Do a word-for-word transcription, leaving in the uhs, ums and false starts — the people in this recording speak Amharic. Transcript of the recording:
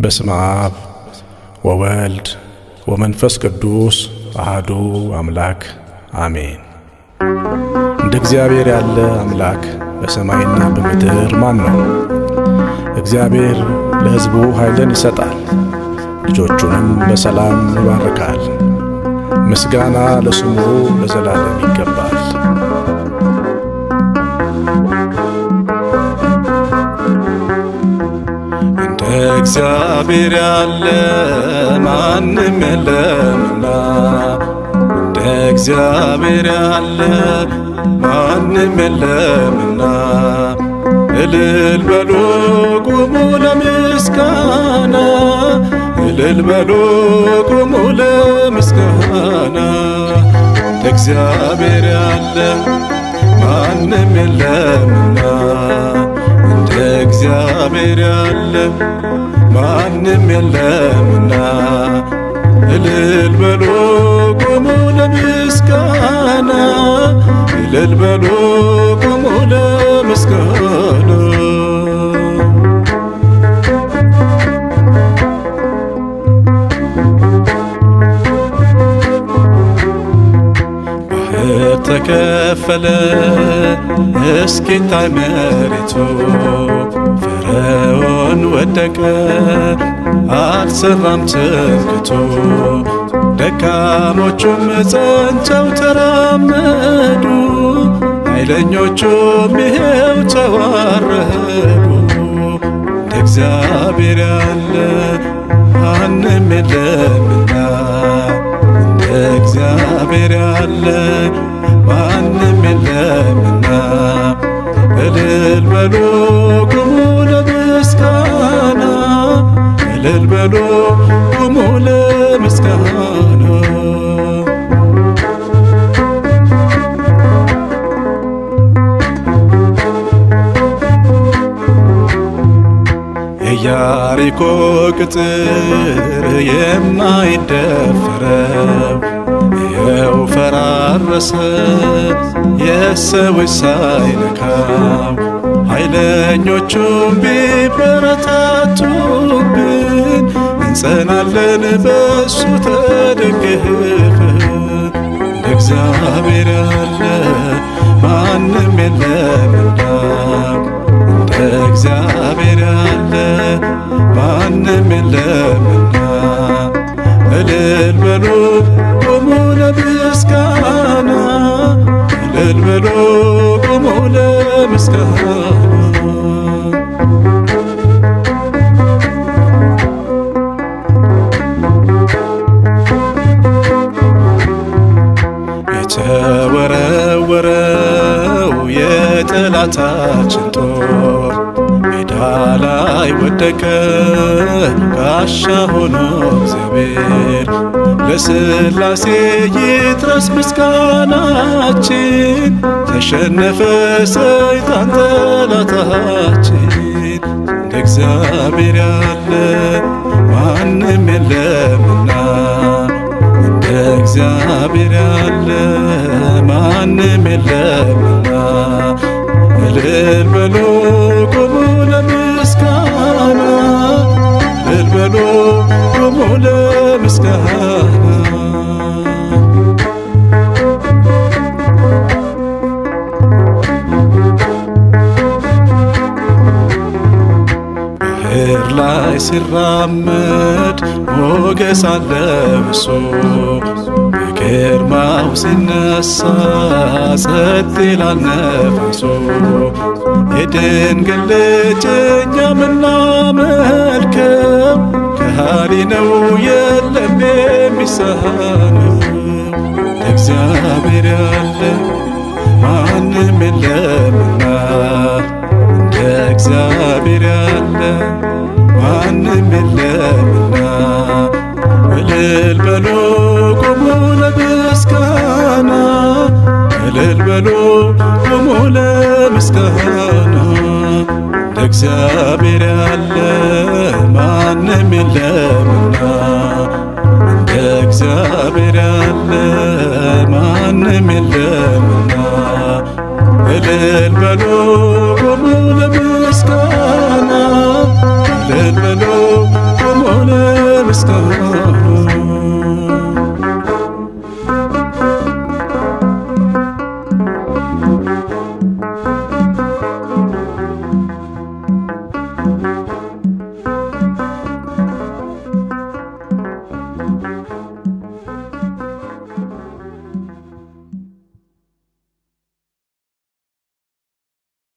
በስመ አብ ወወልድ ወመንፈስ ቅዱስ አሐዱ አምላክ አሜን። እንደ እግዚአብሔር ያለ አምላክ በሰማይና በምድር ማን ነው? እግዚአብሔር ለሕዝቡ ኃይልን ይሰጣል፣ ልጆቹንም በሰላም ይባርካል። ምስጋና ለስሙ ለዘላለም ይገባል። እንደ እግዚአብሔር ያለ ማንም የለምና፣ እንደ እግዚአብሔር ያለ ማንም የለምና፣ እልል በሉ ቁሙ ለምስጋና፣ እልል በሉ ቁሙ ለምስጋና። እንደ እግዚአብሔር ያለ ማንም የለምና፣ እንደ እግዚአብሔር ያለ ማንም የለምና፣ እልል በሉ ቁሙ ለምስጋና፣ እልል በሉ ቁሙ ለምስጋና። ባህር ተከፈለ እስኪታይ መሬቱ፣ ፈርዖን ወደቀ አልሰራም ትምክህቱ። ደካሞቹም ጸንተው ተራመዱ፣ ኃይለኞቹም ይሄው ተዋረዱ። እንደ እግዚአብሔር ያለ ማንም የለምና፣ እንደ እግዚአብሔር ያለ ማንም የለምና፣ እልል በሉ ቁሙ ለምስጋና፣ እልል በሉ ቁሙ ለምስጋና። የኢያሪኮ ቅጥር የማይደፈረው ይኸው ፈራረሰ የሰዎች ሳይነካው። ኃይለኞቹም ቢበረታቱብን እንጸናለን በሱ ተደግፈን። እንደ እግዚአብሔር ያለ ማንም የለምና፣ እንደ እግዚአብሔር ያለ ማንም የለምና፣ እልል በሉ ቁሙ ለምስጋና፣ እልል በሉ ቁሙ ለምስጋና። የተወረወረው የጠላታችን ጦር ሜዳ ላይ ወደቀ ጋሻ ሆኖ እግዚአብሔር። ለሥላሴ ይድረስ ምስጋናችን፣ ተሸነፈ ሰይጣን ጠላታችን። እንደ እግዚአብሔር ያለ ማንም የለምና፣ እንደ እግዚአብሔር ያለ ማንም የለምና፣ እልል በሉ ቁሙ ለምስጋና፣ እልል በሉ ቁሙ ለምስጋና። ባህር ላይ ሲራመድ ሞገስ አለው እሱ፣ በግርማው ሲነሳ ጸጥ ይላል ነፋሱ። የድንግል ልጅ እኛ ምናመልከው ከሃሊ ነው የለም የሚሳነው። እንደ እግዚአብሔር ያለ ማንም የለምና፣ እንደ እግዚአብሔር ያለ ማንም የለምና፣ እልል በሉ ቁሙ ለምስጋና፣ እልል በሉ ቁሙ ለምስጋና። እንደ እግዚአብሔር ያለ ማንም የለምና፣ እንደ እግዚአብሔር ያለ ማንም የለምና፣ እልል በሉ